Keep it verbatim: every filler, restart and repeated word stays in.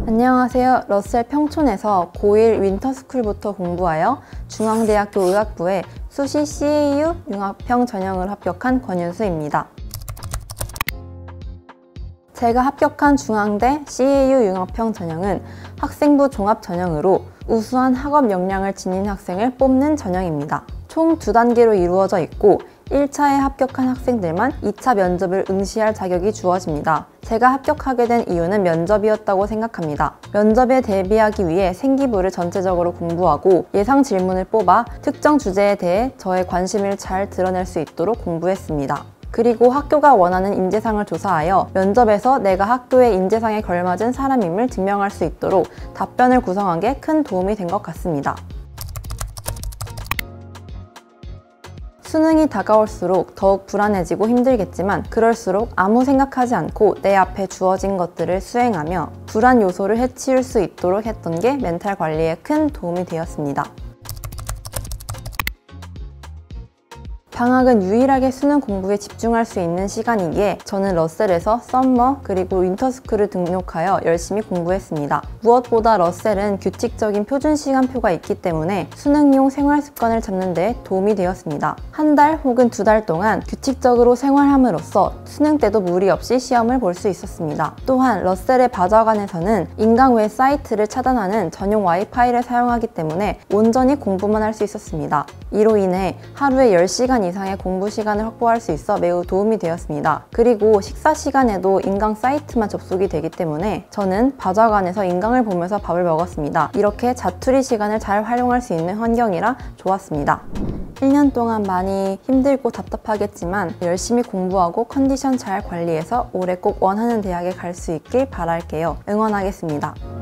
안녕하세요. 러셀 평촌에서 고일 윈터스쿨부터 공부하여 중앙대학교 의학부에 수시 씨에이유 융합형 전형을 합격한 권윤수입니다. 제가 합격한 중앙대 씨에이유 융합형 전형은 학생부 종합 전형으로 우수한 학업 역량을 지닌 학생을 뽑는 전형입니다. 총 두 단계로 이루어져 있고 일 차에 합격한 학생들만 이 차 면접을 응시할 자격이 주어집니다. 제가 합격하게 된 이유는 면접이었다고 생각합니다. 면접에 대비하기 위해 생기부를 전체적으로 공부하고 예상 질문을 뽑아 특정 주제에 대해 저의 관심을 잘 드러낼 수 있도록 공부했습니다. 그리고 학교가 원하는 인재상을 조사하여 면접에서 내가 학교의 인재상에 걸맞은 사람임을 증명할 수 있도록 답변을 구성한 게 큰 도움이 된 것 같습니다. 수능이 다가올수록 더욱 불안해지고 힘들겠지만 그럴수록 아무 생각하지 않고 내 앞에 주어진 것들을 수행하며 불안 요소를 해치울 수 있도록 했던 게 멘탈 관리에 큰 도움이 되었습니다. 방학은 유일하게 수능 공부에 집중할 수 있는 시간이기에 저는 러셀에서 썸머 그리고 윈터스쿨을 등록하여 열심히 공부했습니다. 무엇보다 러셀은 규칙적인 표준 시간표가 있기 때문에 수능용 생활 습관을 잡는 데 도움이 되었습니다. 한 달 혹은 두 달 동안 규칙적으로 생활함으로써 수능 때도 무리 없이 시험을 볼 수 있었습니다. 또한 러셀의 바자관에서는 인강외 사이트를 차단하는 전용 와이파이를 사용하기 때문에 온전히 공부만 할 수 있었습니다. 이로 인해 하루에 열 시간 이상의 공부 시간을 확보할 수 있어 매우 도움이 되었습니다. 그리고 식사 시간에도 인강 사이트만 접속이 되기 때문에 저는 바자관에서 인강을 보면서 밥을 먹었습니다. 이렇게 자투리 시간을 잘 활용할 수 있는 환경이라 좋았습니다. 일 년 동안 많이 힘들고 답답하겠지만 열심히 공부하고 컨디션 잘 관리해서 올해 꼭 원하는 대학에 갈 수 있길 바랄게요. 응원하겠습니다.